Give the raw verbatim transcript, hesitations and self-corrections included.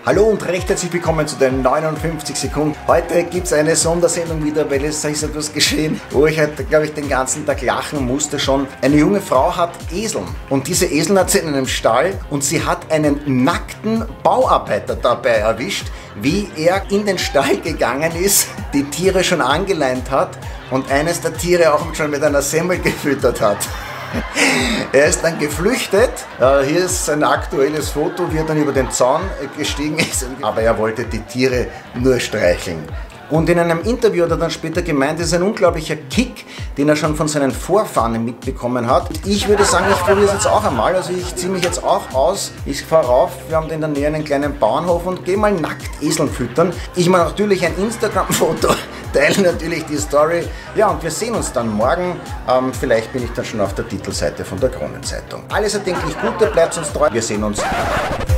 Hallo und recht herzlich willkommen zu den neunundfünfzig Sekunden. Heute gibt es eine Sondersendung wieder, weil es ist etwas geschehen, wo ich halt, glaube ich, den ganzen Tag lachen musste schon. Eine junge Frau hat Eseln und diese Eseln hat sie in einem Stall und sie hat einen nackten Bauarbeiter dabei erwischt, wie er in den Stall gegangen ist, die Tiere schon angeleint hat und eines der Tiere auch schon mit einer Semmel gefüttert hat. Er ist dann geflüchtet. Hier ist ein aktuelles Foto, wie er dann über den Zaun gestiegen ist. Aber er wollte die Tiere nur streicheln. Und in einem Interview hat er dann später gemeint, es ist ein unglaublicher Kick, den er schon von seinen Vorfahren mitbekommen hat. Ich würde sagen, ich probiere es jetzt auch einmal. Also ich ziehe mich jetzt auch aus. Ich fahre rauf, wir haben in der Nähe einen kleinen Bauernhof und gehe mal nackt Eseln füttern. Ich mache natürlich ein Instagram-Foto, teile natürlich die Story. Ja, und wir sehen uns dann morgen. Ähm, vielleicht bin ich dann schon auf der Titelseite von der Kronenzeitung. Alles erdenklich Gute, bleibt uns treu. Wir sehen uns.